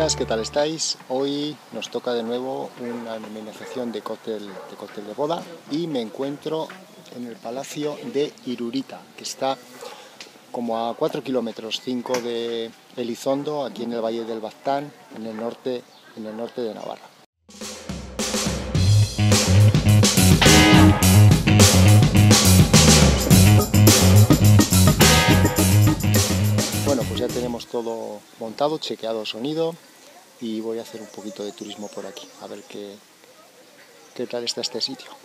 días, ¿qué tal estáis? Hoy nos toca de nuevo una nominación de cóctel de boda y me encuentro en el Palacio de Irurita, que está como a 4 kilómetros, 5 de Elizondo, aquí en el Valle del Baztán, en el norte de Navarra. Bueno, pues ya tenemos todo montado, chequeado sonido y voy a hacer un poquito de turismo por aquí, a ver qué tal está este sitio.